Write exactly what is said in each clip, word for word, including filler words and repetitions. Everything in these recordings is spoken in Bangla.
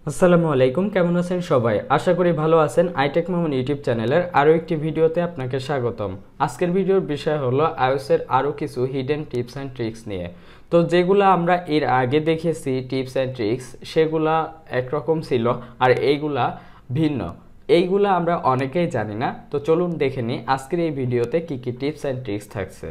আসসালামু আলাইকুম, কেমন আছেন সবাই? আশা করি ভালো আছেন। iTechMamun ইউটিউব চ্যানেলের আরও একটি ভিডিওতে আপনাকে স্বাগতম। আজকের ভিডিওর বিষয় হলো iOS এর আরও কিছু হিডেন টিপস অ্যান্ড ট্রিক্স নিয়ে। তো যেগুলো আমরা এর আগে দেখেছি টিপস অ্যান্ড ট্রিক্স, সেগুলা একরকম ছিল আর এইগুলা ভিন্ন। এইগুলা আমরা অনেকেই জানি না। তো চলুন দেখে নিই আজকের এই ভিডিওতে কী কী টিপস অ্যান্ড ট্রিক্স থাকছে।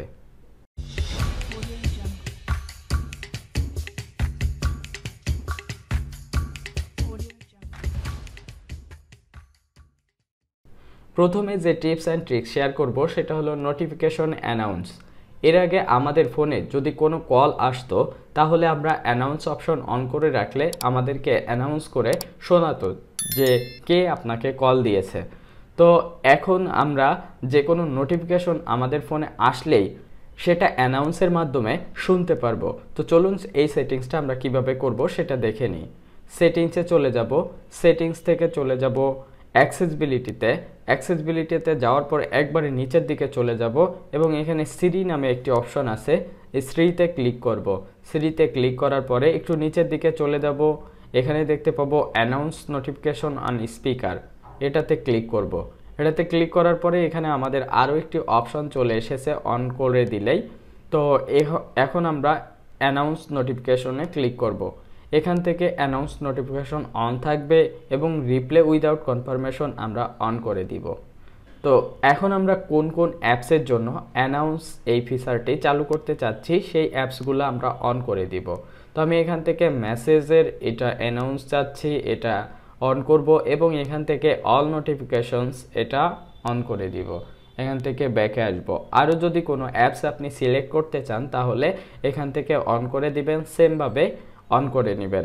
প্রথমে যে টিপস অ্যান্ড ট্রিক্স শেয়ার করব সেটা হলো নোটিফিকেশন অ্যানাউন্স। এর আগে আমাদের ফোনে যদি কোনো কল আসতো তাহলে আমরা অ্যানাউন্স অপশন অন করে রাখলে আমাদেরকে অ্যানাউন্স করে শোনাতো যে কে আপনাকে কল দিয়েছে। তো এখন আমরা যে কোনো নোটিফিকেশন আমাদের ফোনে আসলেই সেটা অ্যানাউন্সের মাধ্যমে শুনতে পারবো। তো চলুন এই সেটিংসটা আমরা কিভাবে করব সেটা দেখে নিই। সেটিংসে চলে যাব, সেটিংস থেকে চলে যাব অ্যাক্সেসিবিলিটিতে। অ্যাক্সেসিবিলিটিতে যাওয়ার পর একবারে নিচের দিকে চলে যাব এবং এখানে সিরি নামে একটি অপশন আছে, এই সিরিতে ক্লিক করব। সিরিতে ক্লিক করার পরে একটু নিচের দিকে চলে যাব, এখানে দেখতে পাবো অ্যানাউন্স নোটিফিকেশন অন স্পিকার, এটাতে ক্লিক করব। এটাতে ক্লিক করার পরে এখানে আমাদের আরও একটি অপশন চলে এসেছে অন করে দিলেই। তো এখন আমরা অ্যানাউন্স নোটিফিকেশনে ক্লিক করব। এখান থেকে অ্যানাউন্স নোটিফিকেশন অন থাকবে এবং রিপ্লে উইদাউট কনফার্মেশন আমরা অন করে দিব। তো এখন আমরা কোন কোন অ্যাপসের জন্য অ্যানাউন্স এই ফিচারটি চালু করতে চাচ্ছি সেই অ্যাপসগুলো আমরা অন করে দিব। তো আমি এখান থেকে মেসেজের এটা অ্যানাউন্স চাচ্ছি, এটা অন করব এবং এখান থেকে অল নোটিফিকেশনস এটা অন করে দিব। এখান থেকে ব্যাকে আসবো। আরও যদি কোনো অ্যাপস আপনি সিলেক্ট করতে চান তাহলে এখান থেকে অন করে দিবেন, সেমভাবে অন করে নেবেন।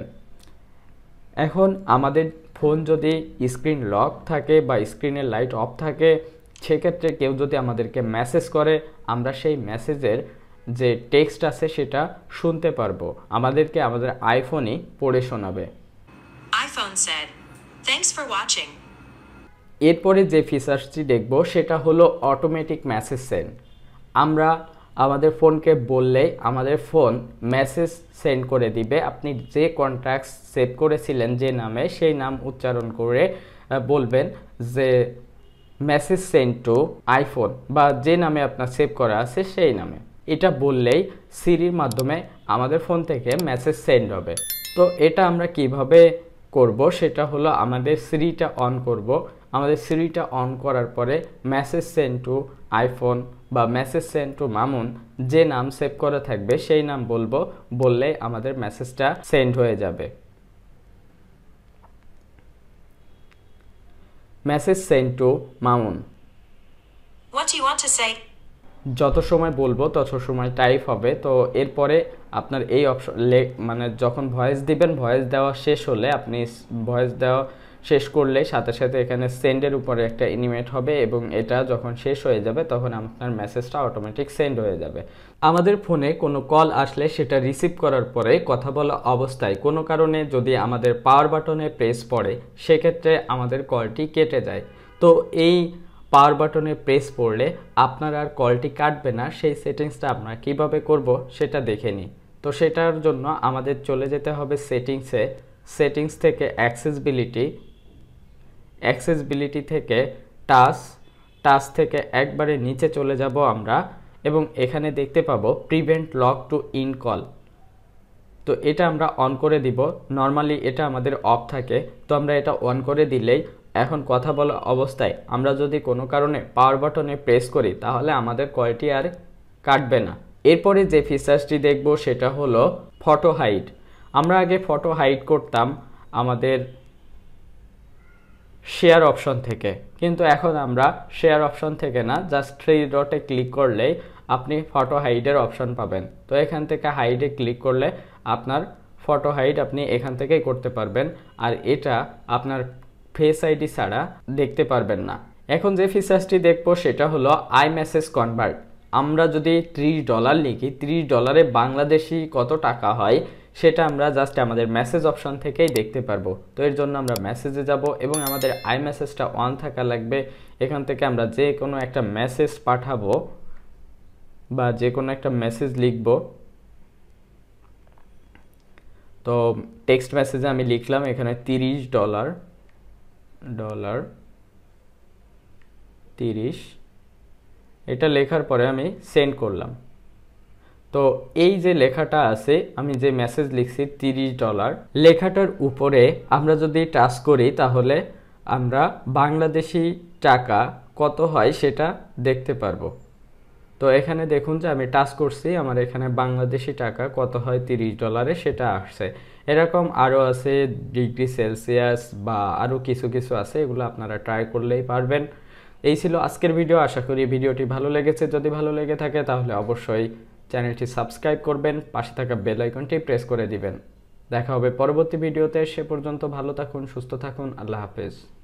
এখন আমাদের ফোন যদি স্ক্রিন লক থাকে বা স্ক্রিনের লাইট অফ থাকে, সেক্ষেত্রে কেউ যদি আমাদেরকে মেসেজ করে আমরা সেই মেসেজের যে টেক্সট আছে সেটা শুনতে পারবো, আমাদেরকে আমাদের আইফোনই পড়ে শোনাবে। iPhone said, "Thanks for watching." এরপরে যে ফিচারসটি দেখব সেটা হলো অটোমেটিক মেসেজ সেন্ড। আমরা আমাদের ফোনকে বললেই আমাদের ফোন মেসেজ সেন্ড করে দিবে। আপনি যে কন্ট্যাক্টস সেভ করেছিলেন যে নামে, সেই নাম উচ্চারণ করে বলবেন যে মেসেজ সেন্ড টু আইফোন, বা যে নামে আপনার সেভ করা আছে সেই নামে। এটা বললেই সিরির মাধ্যমে আমাদের ফোন থেকে মেসেজ সেন্ড হবে। তো এটা আমরা কিভাবে করব সেটা হলো আমাদের সিরিটা অন করব। আমাদের সিরিটা অন করার পরে মেসেজ সেন্ড টু আইফোন বা মেসেজ সেন্ড টু মামুন, যে নাম সেভ করা থাকবে সেই নাম বলবো, বললেই আমাদের মেসেজটা সেন্ড হয়ে যাবে। Message send to Mamun. What do you want to say? যত সময় বলবো তত সময় টাইপ হবে। তো এরপরে আপনার এই অপশন মানে যখন ভয়েস দিবেন, ভয়েস দেওয়া শেষ হলে আপনি ভয়েস দেওয়া শেষ করলে সাথে সাথে এখানে সেন্ডের উপরে একটা অ্যানিমেট হবে এবং এটা যখন শেষ হয়ে যাবে তখন আপনার মেসেজটা অটোমেটিক সেন্ড হয়ে যাবে। আমাদের ফোনে কোনো কল আসলে সেটা রিসিভ করার পরে কথা বলা অবস্থায় কোনো কারণে যদি আমাদের পাওয়ার বাটনে প্রেস পড়ে, সেক্ষেত্রে আমাদের কলটি কেটে যায়। তো এই পাওয়ার বাটনে প্রেস পড়লে আপনার আর কলটি কাটবে না। সেই সেটিংসটা আমরা কিভাবে করব সেটা দেখে নিই। তো সেটার জন্য আমাদের চলে যেতে হবে সেটিংসে। সেটিংস থেকে অ্যাক্সেসিবিলিটি, অ্যাক্সেসিবিলিটি থেকে টাচ, টাচ থেকে একবারে নিচে চলে যাব আমরা এবং এখানে দেখতে পাবো prevent lock to end call. তো এটা আমরা অন করে দিব। নর্মালি এটা আমাদের অফ থাকে, তো আমরা এটা অন করে দিলেই এখন কথা বলা অবস্থায় আমরা যদি কোনো কারণে পাওয়ার বাটনে প্রেস করি তাহলে আমাদের কলটি আর কাটবে না। এরপরে যে ফিচার্সটি দেখব সেটা হলো ফটো হাইড। আমরা আগে ফটো হাইড করতাম আমাদের শেয়ার অপশন থেকে, কিন্তু এখন আমরা শেয়ার অপশন থেকে না, জাস্ট থ্রি ডটে ক্লিক করলেই আপনি ফটো হাইডের অপশন পাবেন। তো এখান থেকে হাইডে ক্লিক করলে আপনার ফটো হাইড আপনি এখান থেকেই করতে পারবেন, আর এটা আপনার ফেস আইডি ছাড়া দেখতে পারবেন না। এখন যে ফিচার্সটি দেখবো সেটা হলো আই মেসেজ কনভার্ট। আমরা যদি ত্রিশ ডলার লিখি, ত্রিশ ডলারে বাংলাদেশি কত টাকা হয় সেটা আমরা জাস্ট আমাদের মেসেজ অপশন থেকেই দেখতে পারবো। তো এর জন্য আমরা মেসেজে যাব এবং আমাদের আই মেসেজটা অন থাকা লাগবে। এখান থেকে আমরা যে কোনো একটা মেসেজ পাঠাবো বা যে কোনো একটা মেসেজ লিখব। তো টেক্সট মেসেজে আমি লিখলাম এখানে তিরিশ ডলার ডলার তিরিশ, এটা লেখার পরে আমি সেন্ড করলাম। তো এই যে লেখাটা আছে, আমি যে মেসেজ লিখছি তিরিশ ডলার, লেখাটার উপরে আমরা যদি টাচ করি তাহলে আমরা বাংলাদেশি টাকা কত হয় সেটা দেখতে পারবো। তো এখানে দেখুন যে আমি টাচ করছি, আমার এখানে বাংলাদেশি টাকা কত হয় তিরিশ ডলারে সেটা আসছে। এরকম আরও আছে ডিগ্রি সেলসিয়াস বা আরও কিছু কিছু আছে, এগুলো আপনারা ট্রাই করলেই পারবেন। এই ছিল আজকের ভিডিও, আশা করি ভিডিওটি ভালো লেগেছে। যদি ভালো লেগে থাকে তাহলে অবশ্যই চ্যানেলটি সাবস্ক্রাইব করবেন, পাশে থাকা বেল আইকনটি প্রেস করে দিবেন। দেখা হবে পরবর্তী ভিডিওতে, সে পর্যন্ত ভালো থাকুন, সুস্থ থাকুন, আল্লাহ হাফেজ।